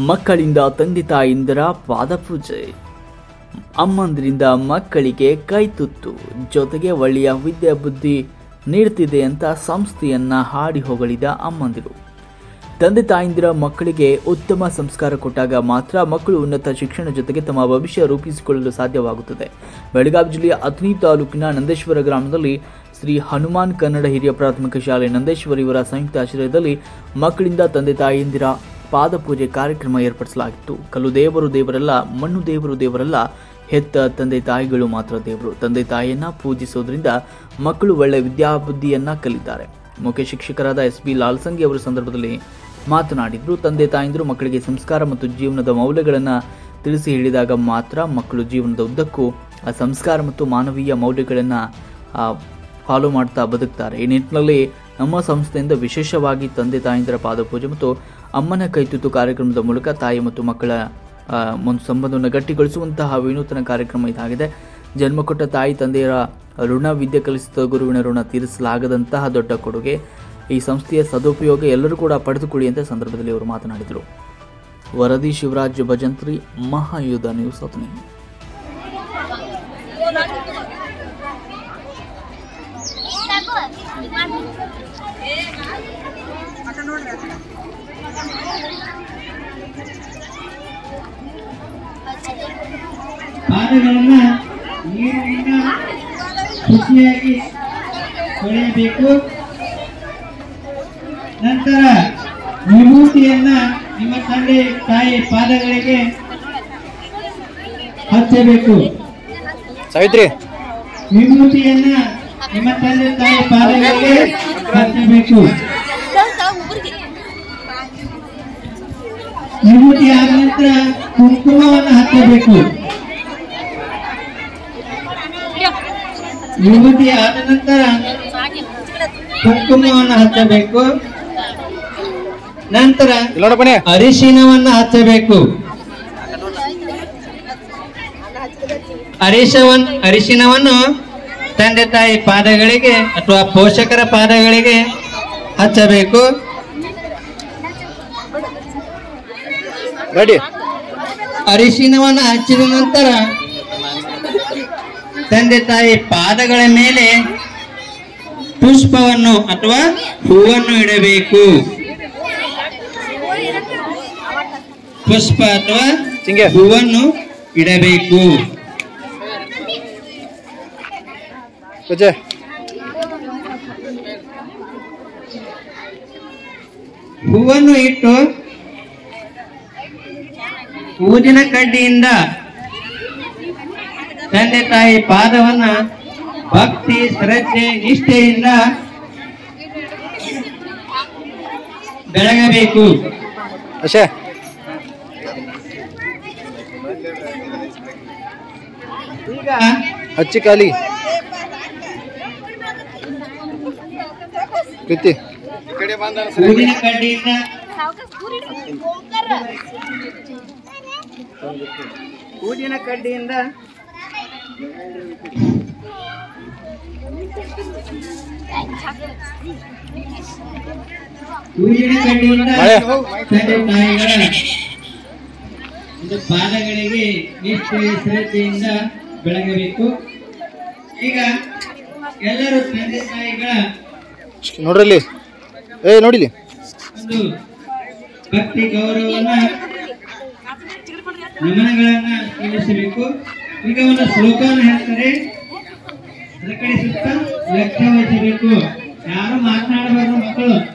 ಮಕ್ಕಳಿಂದ ತಂದೆ ತಾಯಿಂದರ ಪಾದಪೂಜೆ, ಅಮ್ಮಂದಿರಿಂದ ಮಕ್ಕಳಿಗೆ ಕೈತುತ್ತು, ಜೊತೆಗೆ ಒಳ್ಳೆಯ ವಿದ್ಯೆ ಬುದ್ಧಿ ನೀಡುತ್ತಿದೆ ಅಂತ ಸಂಸ್ಥೆಯನ್ನ ಹಾಡಿ ಹೊಗಳಿದ ಅಮ್ಮಂದಿರು. ತಂದೆ ತಾಯಿಂದಿರ ಮಕ್ಕಳಿಗೆ ಉತ್ತಮ ಸಂಸ್ಕಾರ ಕೊಟ್ಟಾಗ ಮಾತ್ರ ಮಕ್ಕಳು ಉನ್ನತ ಶಿಕ್ಷಣ ಜೊತೆಗೆ ತಮ್ಮ ಭವಿಷ್ಯ ರೂಪಿಸಿಕೊಳ್ಳಲು ಸಾಧ್ಯವಾಗುತ್ತದೆ. ಬೆಳಗಾವಿ ಜಿಲ್ಲೆಯ ಅಥಣಿ ತಾಲೂಕಿನ ನಂದೇಶ್ವರ ಗ್ರಾಮದಲ್ಲಿ ಶ್ರೀ ಹನುಮಾನ್ ಕನ್ನಡ ಹಿರಿಯ ಪ್ರಾಥಮಿಕ ಶಾಲೆ ನಂದೇಶ್ವರ ಇವರ ಸಂಯುಕ್ತ ಆಶ್ರಯದಲ್ಲಿ ಮಕ್ಕಳಿಂದ ತಂದೆ ತಾಯಿಯಂದಿರ ಪಾದಪೂಜೆ ಕಾರ್ಯಕ್ರಮ ಏರ್ಪಡಿಸಲಾಗಿತ್ತು. ಕಲ್ಲು ದೇವರು ದೇವರಲ್ಲ, ಮಣ್ಣು ದೇವರು ದೇವರಲ್ಲ, ಹೆತ್ತ ತಂದೆ ತಾಯಿಗಳು ಮಾತ್ರ ದೇವರು. ತಂದೆ ತಾಯಿಯನ್ನ ಪೂಜಿಸೋದ್ರಿಂದ ಮಕ್ಕಳು ಒಳ್ಳೆಯ ವಿದ್ಯಾಬುದ್ಧಿಯನ್ನ ಕಲಿತಾರೆ. ಮುಖ್ಯ ಶಿಕ್ಷಕರಾದ ಎಸ್.ಬಿ. ಲಾಲ್ಸಂಗಿ ಅವರು ಸಂದರ್ಭದಲ್ಲಿ ಮಾತನಾಡಿದ್ರು. ತಂದೆ ತಾಯಂದಿರು ಮಕ್ಕಳಿಗೆ ಸಂಸ್ಕಾರ ಮತ್ತು ಜೀವನದ ಮೌಲ್ಯಗಳನ್ನು ತಿಳಿಸಿ ಹೇಳಿದಾಗ ಮಾತ್ರ ಮಕ್ಕಳು ಜೀವನದ ಉದ್ದಕ್ಕೂ ಆ ಸಂಸ್ಕಾರ ಮತ್ತು ಮಾನವೀಯ ಮೌಲ್ಯಗಳನ್ನು ಫಾಲೋ ಮಾಡ್ತಾ ಬದುಕ್ತಾರೆ. ಈ ನಿಟ್ಟಿನಲ್ಲಿ ನಮ್ಮ ಸಂಸ್ಥೆಯಿಂದ ವಿಶೇಷವಾಗಿ ತಂದೆ ತಾಯಂದಿರ ಪಾದಪೂಜೆ ಮತ್ತು ಅಮ್ಮನ ಕೈತುತ್ತು ಕಾರ್ಯಕ್ರಮದ ಮೂಲಕ ತಾಯಿ ಮತ್ತು ಮಕ್ಕಳ ಒಂದು ಸಂಬಂಧವನ್ನು ಗಟ್ಟಿಗೊಳಿಸುವಂತಹ ವಿನೂತನ ಕಾರ್ಯಕ್ರಮ ಇದಾಗಿದೆ. ಜನ್ಮ ಕೊಟ್ಟ ತಾಯಿ ತಂದೆಯರ ಋಣ, ವಿದ್ಯೆ ಕಲಿಸಿದ ಗುರುವಿನ ಋಣ ತೀರಿಸಲಾಗದಂತಹ ದೊಡ್ಡ ಕೊಡುಗೆ. ಈ ಸಂಸ್ಥೆಯ ಸದುಪಯೋಗ ಎಲ್ಲರೂ ಕೂಡ ಪಡೆದುಕೊಳ್ಳಿ ಅಂತ ಸಂದರ್ಭದಲ್ಲಿ ಅವರು ಮಾತನಾಡಿದರು. ವರದಿ ಶಿವರಾಜ್ ಭಜಂತ್ರಿ, ಮಹಾಯುಧ ನ್ಯೂಸ್ ಅಥಣಿ. ಪಾದಗಳನ್ನ ನೀರಿನಿಂದ ಶುಚಿಯಾಗಿ ತೊಳೆಯಬೇಕು. ನಂತರ ವಿಭೂತಿಯನ್ನ ನಿಮ್ಮ ತಂದೆ ತಾಯಿ ಪಾದಗಳಿಗೆ ಹಚ್ಚಬೇಕು. ಸಾವಿತ್ರಿ, ವಿಭೂತಿಯನ್ನ ನಿಮ್ಮ ತಂದೆ ತಾಯಿ ಪಾದಗಳಿಗೆ ಹಚ್ಚಬೇಕು. ವಿಭೂತಿ ಆದ ನಂತರ ಕುಂಕುಮವನ್ನು ಹಚ್ಚಬೇಕು. ವಿಭೂತಿ ಆದ ನಂತರ ಕುಂಕುಮವನ್ನು ಹಚ್ಚಬೇಕು. ನಂತರ ಅರಿಶಿನವನ್ನು ಹಚ್ಚಬೇಕು. ಅರಿಶಿನವನ್ನು ತಂದೆ ತಾಯಿ ಪಾದಗಳಿಗೆ ಅಥವಾ ಪೋಷಕರ ಪಾದಗಳಿಗೆ ಹಚ್ಚಬೇಕು. ಅರಿಶಿನವನ್ನು ಹಚ್ಚಿದ ನಂತರ ತಂದೆ ತಾಯಿ ಪಾದಗಳ ಮೇಲೆ ಪುಷ್ಪವನ್ನು ಅಥವಾ ಹೂವನ್ನು ಇಡಬೇಕು. ಪುಷ್ಪ ಅಥವಾ ಹೂವನ್ನು ಇಡಬೇಕು. ಹೂವನ್ನು ಇಟ್ಟು ಊದಿನ ಕಡ್ಡಿಯಿಂದ ತಂದೆ ತಾಯಿ ಪಾದವನ್ನ ಭಕ್ತಿ, ಶ್ರದ್ಧೆ, ನಿಷ್ಠೆಯಿಂದ ಬೆಳಗಬೇಕು. ಈಗ ಹಚ್ಚಿ ಕಾಲಿ ಊದಿನ ಕಡ್ಡಿಯಿಂದ ಊದಿನ ಕಡ್ಡಿಯಿಂದ ತಂದೆ ತಾಯಿಗಳ ಪಾದಗಳಿಗೆ ನಿಷ್ಠೆ, ಶ್ರದ್ಧೆಯಿಂದ ಬೆಳಗಬೇಕು. ಈಗ ಎಲ್ಲರೂ ತಂದೆ ತಾಯಿಗಳ ನೋಡ್ರಲ್ಲಿ ನೋಡಿಲಿ ಒಂದು ಭಕ್ತಿ, ಗೌರವವನ್ನ, ನಮನಗಳನ್ನ ಸಲ್ಲಿಸಬೇಕು. ಈಗ ಒಂದು ಶ್ಲೋಕವನ್ನು ಹೇಳ್ತಾರೆ, ಅದರ ಕಡೆ ಸುತ್ತ ಲಕ್ಷ್ಯ ವಹಿಸಬೇಕು. ಯಾರು ಮಾತನಾಡಬಾರ್ದು ಮಕ್ಕಳು.